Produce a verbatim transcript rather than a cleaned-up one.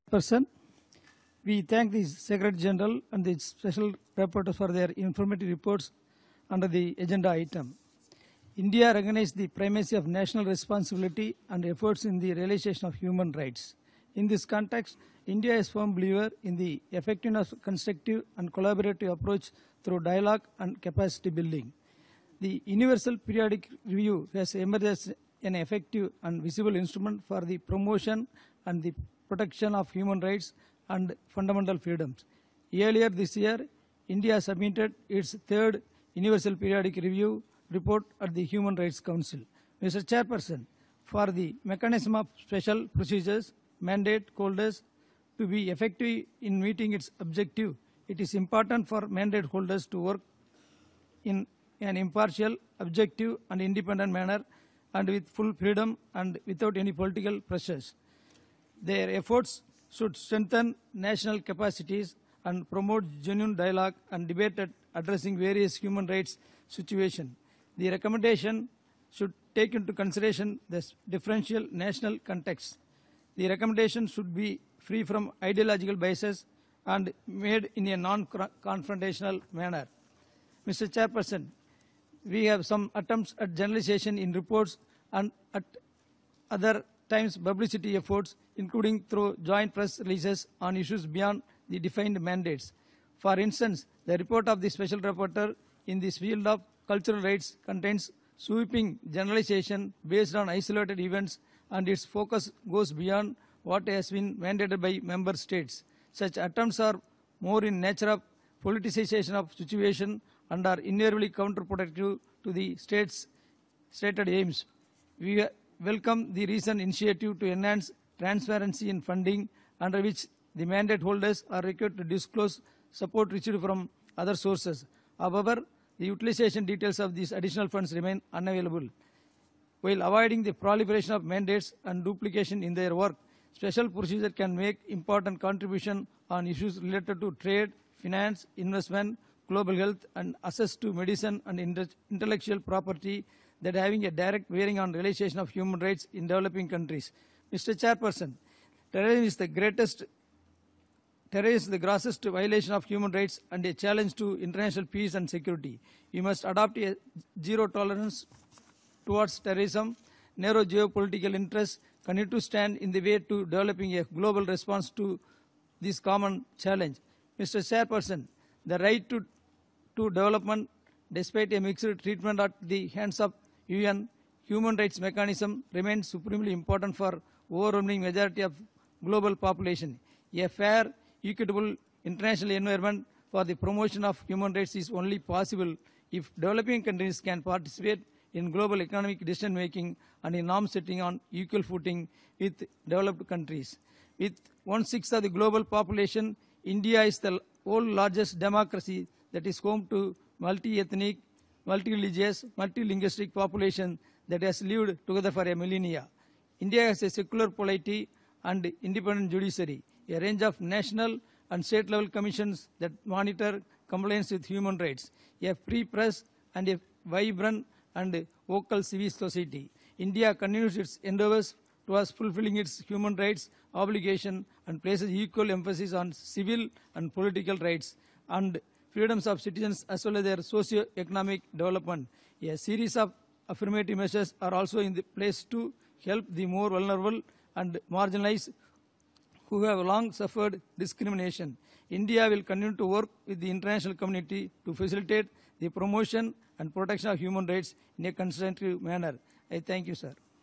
Person. We thank the Secretary General and the Special Rapporteurs for their informative reports under the agenda item. India recognizes the primacy of national responsibility and efforts in the realization of human rights. In this context, India is a firm believer in the effectiveness of constructive and collaborative approach through dialogue and capacity building. The Universal Periodic Review has emerged as an effective and visible instrument for the promotion and the protection of human rights and fundamental freedoms. Earlier this year, India submitted its third Universal Periodic Review report at the Human Rights Council. Mister Chairperson, for the mechanism of special procedures mandate holders to be effective in meeting its objective, it is important for mandate holders to work in an impartial, objective and independent manner and with full freedom and without any political pressures. Their efforts should strengthen national capacities and promote genuine dialogue and debate at addressing various human rights situations. The recommendation should take into consideration the differential national context. The recommendation should be free from ideological biases and made in a non-confrontational manner. Mister Chairperson, we have some attempts at generalization in reports and at other times publicity efforts, including through joint press releases on issues beyond the defined mandates. For instance, the report of the Special Rapporteur in this field of cultural rights contains sweeping generalization based on isolated events, and its focus goes beyond what has been mandated by member states. Such attempts are more in nature of politicization of situation and are invariably counterproductive to the state's stated aims. We welcome the recent initiative to enhance transparency in funding, under which the mandate holders are required to disclose support received from other sources. However, the utilization details of these additional funds remain unavailable. While avoiding the proliferation of mandates and duplication in their work, special procedure can make important contribution on issues related to trade, finance, investment, global health, and access to medicine and intellectual property that having a direct bearing on realization of human rights in developing countries. Mister Chairperson, terrorism is the greatest Terrorism is the grossest violation of human rights and a challenge to international peace and security. We must adopt a zero tolerance towards terrorism. Narrow geopolitical interests continue to stand in the way to developing a global response to this common challenge. Mister Chairperson, the right to, to development, despite a mixed treatment at the hands of U N human rights mechanism, remains supremely important for overwhelming majority of global population. A fair, equitable international environment for the promotion of human rights is only possible if developing countries can participate in global economic decision making and in norm setting on equal footing with developed countries. With one-sixth of the global population, India is the world's largest democracy that is home to multi-ethnic, multi-religious, multi-linguistic population that has lived together for a millennia. India has a secular polity and independent judiciary, a range of national and state-level commissions that monitor compliance with human rights, a free press, and a vibrant and vocal civil society. India continues its endeavors towards fulfilling its human rights obligation and places equal emphasis on civil and political rights and freedoms of citizens as well as their socio-economic development. A series of affirmative measures are also in the place to help the more vulnerable and marginalized who have long suffered discrimination. India will continue to work with the international community to facilitate the promotion and protection of human rights in a constructive manner. I thank you, sir.